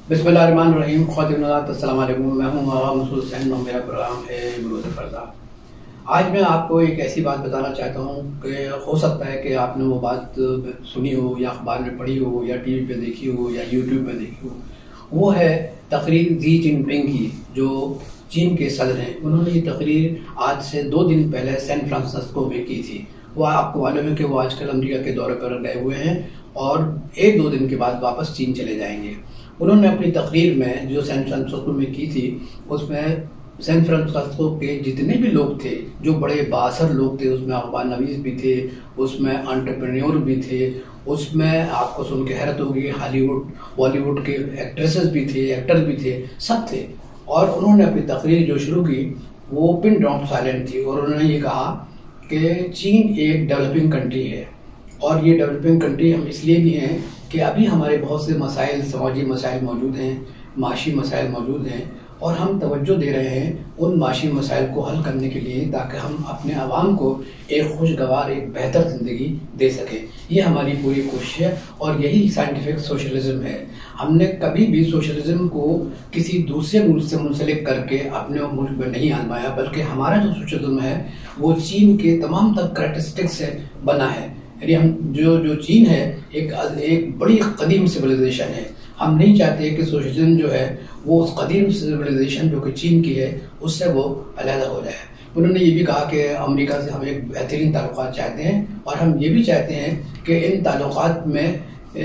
बिस्मिल्लाहिर्रहमानिर्रहीम। अस्सलाम वालेकुम। मैं हूँ मसूद हुसैन और मेरा प्रोग्राम है गुरूज़ फ़रदा। आज मैं आपको एक ऐसी बात बताना चाहता हूँ कि हो सकता है कि आपने वो बात सुनी हो या अखबार में पढ़ी हो या टीवी पे देखी हो या यूट्यूब पे देखी हो। वो है तकरीर शी जिनपिंग की, जो चीन के सदर हैं। उन्होंने ये तकरीर आज से 2 दिन पहले सैन फ्रांसिस्को में की थी। वो आपको मालूम है कि वो आजकल अमेरिका के दौरे पर गए हुए हैं और 1-2 दिन के बाद वापस चीन चले जाएंगे। उन्होंने अपनी तकरीर में जो सैन फ्रांसिस्को में की थी, उसमें सैन फ्रांसिस्को के जितने भी लोग थे, जो बड़े बाअसर लोग थे, उसमें अखबार नवीस भी थे, उसमें एंटरप्रेन्योर भी थे, उसमें आपको सुन के हैरत होगी हॉलीवुड बॉलीवुड के एक्ट्रेसेस भी थे, एक्टर भी थे, सब थे। और उन्होंने अपनी तकरीर जो शुरू की वो पिन ड्रॉप साइलेंट थी और उन्होंने ये कहा कि चीन एक डेवलपिंग कंट्री है और ये डेवलपिंग कंट्री हम इसलिए भी हैं कि अभी हमारे बहुत से मसाइल, समाजी मसाइल मौजूद हैं, माशी मसाइल मौजूद हैं और हम तवज्जो दे रहे हैं उन माशी मसाइल को हल करने के लिए, ताकि हम अपने आवाम को एक खुशगवार, एक बेहतर ज़िंदगी दे सकें। ये हमारी पूरी कोशिश है और यही साइंटिफिक सोशलिज्म है। हमने कभी भी सोशलिज्म को किसी दूसरे मुल्क से मुंसलिक करके अपने मुल्क में नहीं आजमाया, बल्कि हमारा जो सोशलिज्म है वो चीन के तमाम तर करैक्टरिस्टिक्स से बना है। यानी हम जो चीन है एक बड़ी कदीम सिविलाइजेशन है। हम नहीं चाहते कि सोशलिज्म जो है वो उस कदीम सिविलाइजेशन जो कि चीन की है उससे वो अलग हो जाए। उन्होंने ये भी कहा कि अमेरिका से हम एक बेहतरीन ताल्लुकात चाहते हैं और हम ये भी चाहते हैं कि इन ताल्लुकात में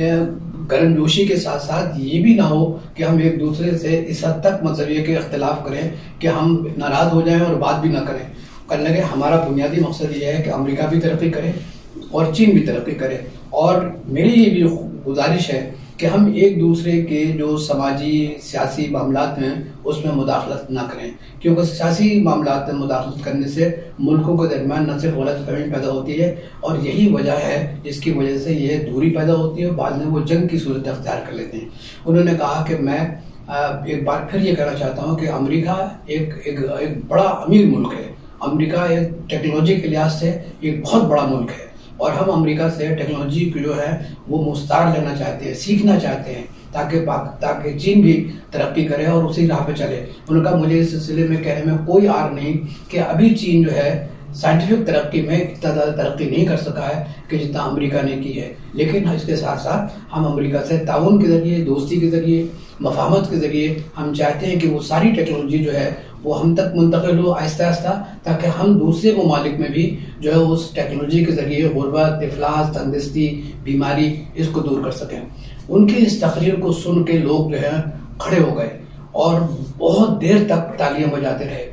गर्मजोशी के साथ साथ ये भी ना हो कि हम एक दूसरे से इस हद तक मजहबी के अख्तिलाफ करें कि हम नाराज़ हो जाएं और बात भी ना करें। करने के हमारा बुनियादी मकसद ये है कि अमेरिका भी तरक्की करे और चीन भी तरक्की करे। और मेरी ये भी गुजारिश है कि हम एक दूसरे के जो समाजी सियासी मामलात में उसमें मुदाखलत ना करें, क्योंकि सियासी मामलात में मुदाखलत करने से मुल्कों के दरमियान न सिर्फ गलतफहमी पैदा होती है और यही वजह है जिसकी वजह से यह दूरी पैदा होती है और बाद में वो जंग की सूरत अख्तियार कर लेते हैं। उन्होंने कहा कि मैं एक बार फिर ये कहना चाहता हूँ कि अमेरिका एक बड़ा अमीर मुल्क है। अमेरिका एक टेक्नोलॉजी के लिहाज से एक बहुत बड़ा मुल्क है और हम अमेरिका से टेक्नोलॉजी को जो है वो मुस्तार लेना चाहते हैं, सीखना चाहते हैं, ताकि चीन भी तरक्की करे और उसी राह पे चले। उनका मुझे इस सिलसिले में कहने में कोई आर नहीं कि अभी चीन जो है साइंटिफिक तरक्की में इतना ज़्यादा तरक्की नहीं कर सका है कि जितना अमेरिका ने की है, लेकिन इसके साथ साथ हम अमेरिका से ताउन के ज़रिए, दोस्ती के ज़रिए, मफाहमत के ज़रिए हम चाहते हैं कि वो सारी टेक्नोलॉजी जो है वो हम तक मुंतकिल हो आहिस्ता आहिस्ता, ताकि हम दूसरे ममालिक में भी जो है उस टेक्नोलॉजी के ज़रिए गुर्बत, इफलास, तंदुरुस्ती, बीमारी इसको दूर कर सकें। उनकी इस तकरीर को सुन के लोग जो है खड़े हो गए और बहुत देर तक तालियां बजाते रहे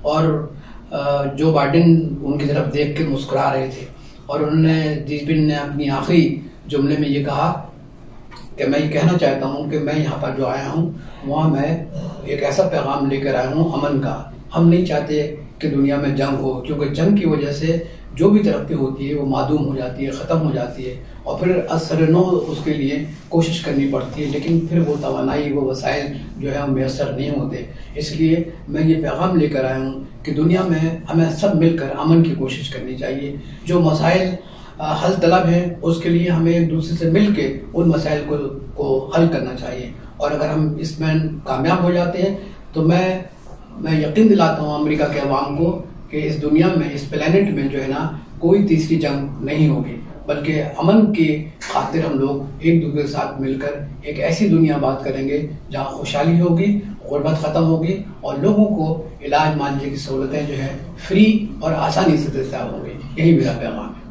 और जो बाइडेन उनकी तरफ देख के मुस्कुरा रहे थे और उन्होंने जिसबिन ने अपनी आखिरी जुमले में ये कहा कि मैं ये कहना चाहता हूँ कि मैं यहाँ पर जो आया हूँ वहाँ मैं एक ऐसा पैगाम लेकर आया हूँ अमन का। हम नहीं चाहते कि दुनिया में जंग हो, क्योंकि जंग की वजह से जो भी तरक्की होती है वो मादूम हो जाती है, ख़त्म हो जाती है और फिर असरनो उसके लिए कोशिश करनी पड़ती है, लेकिन फिर वो तवानाई, वो वसाइल जो है मैसर नहीं होते। इसलिए मैं ये पैगाम लेकर आया हूँ कि दुनिया में हमें सब मिलकर अमन की कोशिश करनी चाहिए। जो मसाइल हल तलब है उसके लिए हमें एक दूसरे से मिल के उन मसाइल को हल करना चाहिए और अगर हम इसमें कामयाब हो जाते हैं तो मैं यकीन दिलाता हूँ अमेरिका के अवाम को कि इस दुनिया में, इस प्लेनेट में जो है ना कोई तीसरी जंग नहीं होगी, बल्कि अमन की खातिर हम लोग एक दूसरे के साथ मिलकर एक ऐसी दुनिया बात करेंगे जहाँ खुशहाली होगी, गुर्बत ख़त्म होगी और लोगों को इलाज मांझने की सहूलतें जो है फ्री और आसानी से दस्तियाब होंगी। यही मेरा पैगाम है।